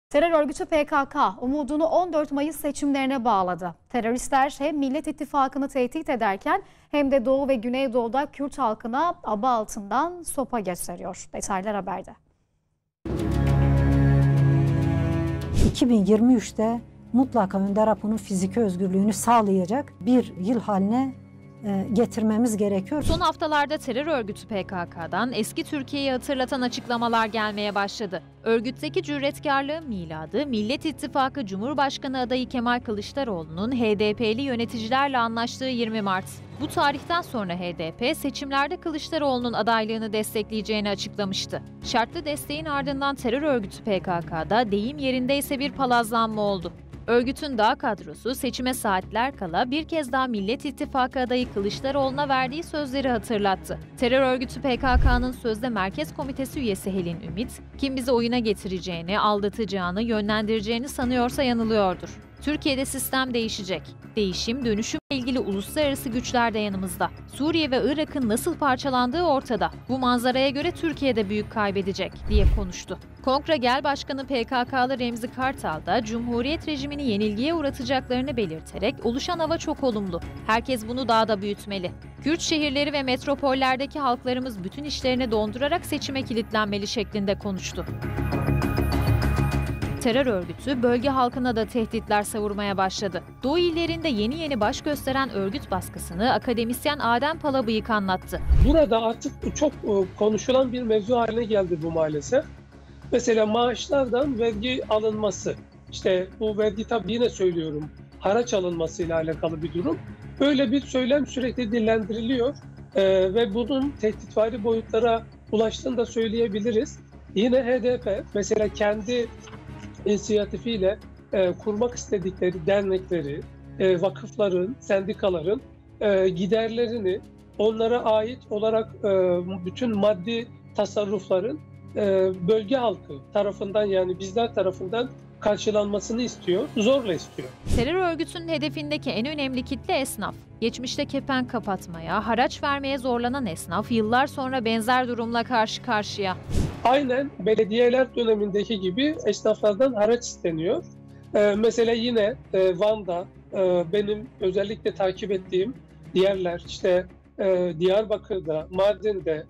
Terör örgütü PKK umudunu 14 Mayıs seçimlerine bağladı. Teröristler hem Millet İttifakı'nı tehdit ederken hem de Doğu ve Güneydoğu'da Kürt halkına aba altından sopa gösteriyor. Detaylar haberde. 2023'te mutlaka Önder Apo'nun fiziki özgürlüğünü sağlayacak bir yıl haline getirmemiz gerekiyor. Son haftalarda terör örgütü PKK'dan eski Türkiye'yi hatırlatan açıklamalar gelmeye başladı. Örgütteki cüretkarlığı miladı, Millet İttifakı Cumhurbaşkanı adayı Kemal Kılıçdaroğlu'nun HDP'li yöneticilerle anlaştığı 20 Mart. Bu tarihten sonra HDP seçimlerde Kılıçdaroğlu'nun adaylığını destekleyeceğini açıklamıştı. Şartlı desteğin ardından terör örgütü PKK'da deyim yerindeyse bir palazlanma oldu. Örgütün dağ kadrosu seçime saatler kala bir kez daha Millet İttifakı adayı Kılıçdaroğlu'na verdiği sözleri hatırlattı. Terör örgütü PKK'nın sözde Merkez Komitesi üyesi Helin Ümit, kim bizi oyuna getireceğini, aldatacağını, yönlendireceğini sanıyorsa yanılıyordur. Türkiye'de sistem değişecek. Değişim, dönüşümle ilgili uluslararası güçler de yanımızda. Suriye ve Irak'ın nasıl parçalandığı ortada. Bu manzaraya göre Türkiye'de büyük kaybedecek diye konuştu. Kongre Başkanı PKK'lı Remzi Kartal da Cumhuriyet rejimini yenilgiye uğratacaklarını belirterek oluşan hava çok olumlu. Herkes bunu daha da büyütmeli. Kürt şehirleri ve metropollerdeki halklarımız bütün işlerini dondurarak seçime kilitlenmeli şeklinde konuştu. Terör örgütü bölge halkına da tehditler savurmaya başladı. Doğu illerinde yeni baş gösteren örgüt baskısını akademisyen Adem Palabıyık anlattı. Burada artık çok konuşulan bir mevzu haline geldi bu maalesef. Mesela maaşlardan vergi alınması. İşte bu vergi tabii yine söylüyorum haraç alınmasıyla alakalı bir durum. Böyle bir söylem sürekli dillendiriliyor ve bunun tehditvari boyutlara ulaştığını da söyleyebiliriz. Yine HDP mesela kendi inisiyatifiyle kurmak istedikleri dernekleri, vakıfların, sendikaların giderlerini onlara ait olarak bütün maddi tasarrufların bölge halkı tarafından yani bizler tarafından karşılanmasını istiyor, zorla istiyor. Terör örgütünün hedefindeki en önemli kitle esnaf. Geçmişte kepenk kapatmaya, haraç vermeye zorlanan esnaf yıllar sonra benzer durumla karşı karşıya. Aynen belediyeler dönemindeki gibi esnaflardan haraç isteniyor. Mesela yine Van'da benim özellikle takip ettiğim yerler işte Diyarbakır'da, Mardin'de,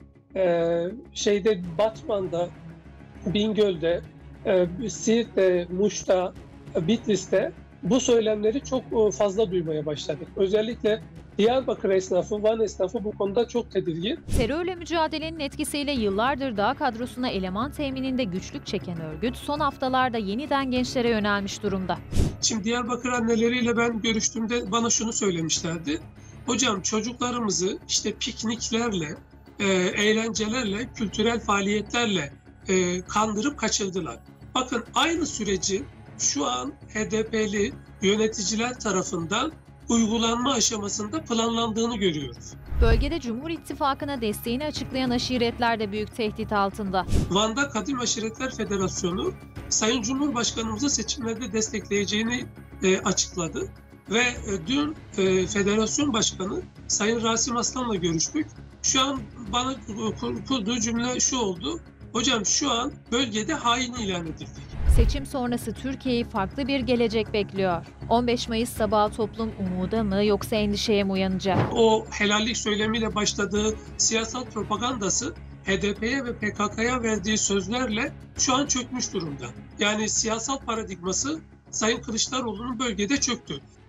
Batman'da, Bingöl'de, Siirt'te, Muş'ta, Bitlis'te bu söylemleri çok fazla duymaya başladık. Özellikle Diyarbakır esnafı, Van esnafı bu konuda çok tedirgin. Terörle mücadelenin etkisiyle yıllardır dağ kadrosuna eleman temininde güçlük çeken örgüt son haftalarda yeniden gençlere yönelmiş durumda. Şimdi Diyarbakır anneleriyle ben görüştüğümde bana şunu söylemişlerdi. Hocam çocuklarımızı işte pikniklerle, eğlencelerle, kültürel faaliyetlerle kandırıp kaçırdılar. Bakın aynı süreci şu an HDP'li yöneticiler tarafından uygulanma aşamasında planlandığını görüyoruz. Bölgede Cumhur İttifakı'na desteğini açıklayan aşiretler de büyük tehdit altında. Van'da Kadim Aşiretler Federasyonu Sayın Cumhurbaşkanımızı seçimlerde destekleyeceğini açıkladı. Ve dün Federasyon Başkanı Sayın Rasim Aslan'la görüştük. Şu an bana kurduğu cümle şu oldu. Hocam şu an bölgede hain ilan edildik. Seçim sonrası Türkiye'yi farklı bir gelecek bekliyor. 15 Mayıs sabahı toplum umuda mı yoksa endişeye mi uyanacak? O helallik söylemiyle başladığı siyasal propagandası HDP'ye ve PKK'ya verdiği sözlerle şu an çökmüş durumda. Yani siyasal paradigması Sayın Kılıçdaroğlu'nun bölgede çöktü.